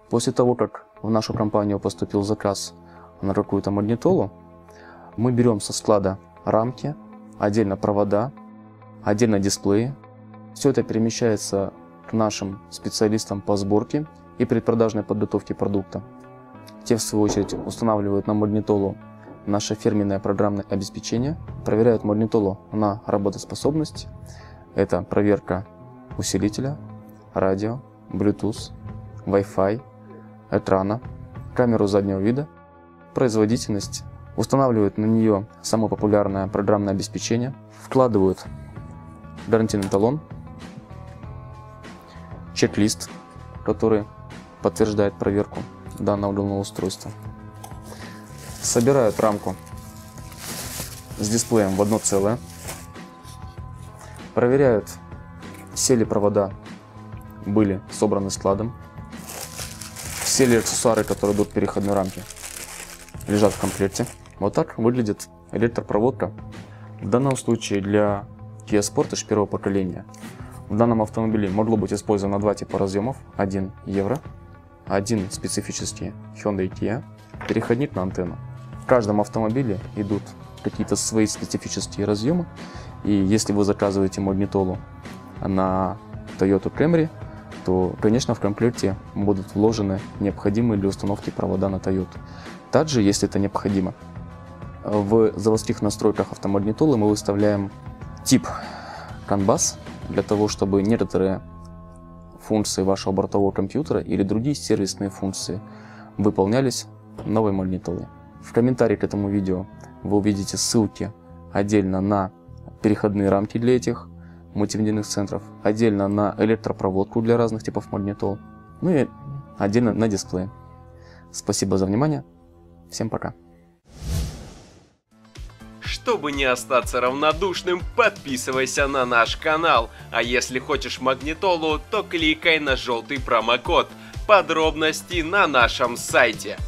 После того, как в нашу компанию поступил заказ на какую-то магнитолу, мы берем со склада рамки, отдельно провода, отдельно дисплеи. Все это перемещается к нашим специалистам по сборке и предпродажной подготовке продукта. Те, в свою очередь, устанавливают на магнитолу наше фирменное программное обеспечение, проверяют магнитолу на работоспособность. Это проверка усилителя, радио, Bluetooth, Wi-Fi, экрана, камеру заднего вида, производительность, устанавливают на нее самое популярное программное обеспечение, вкладывают гарантийный талон, чек-лист, который подтверждает проверку данного уголовного устройства. Собирают рамку с дисплеем в одно целое, проверяют, все ли провода были собраны складом, все ли аксессуары, которые идут в переходной рамке, лежат в комплекте. Вот так выглядит электропроводка. В данном случае для Kia Sportage первого поколения в данном автомобиле могло быть использовано два типа разъемов. Один евро, один специфический Hyundai Kia, переходник на антенну. В каждом автомобиле идут какие-то свои специфические разъемы. И если вы заказываете магнитолу на Toyota Camry, то, конечно, в комплекте будут вложены необходимые для установки провода на Toyota. Также, если это необходимо, в заводских настройках автомагнитолы мы выставляем тип CAN bus для того, чтобы некоторые функции вашего бортового компьютера или другие сервисные функции выполнялись новой магнитолой. В комментарии к этому видео вы увидите ссылки отдельно на переходные рамки для этих мультимедийных центров, отдельно на электропроводку для разных типов магнитол, ну и отдельно на дисплей. Спасибо за внимание. Всем пока. Чтобы не остаться равнодушным, подписывайся на наш канал. А если хочешь магнитолу, то кликай на желтый промокод. Подробности на нашем сайте.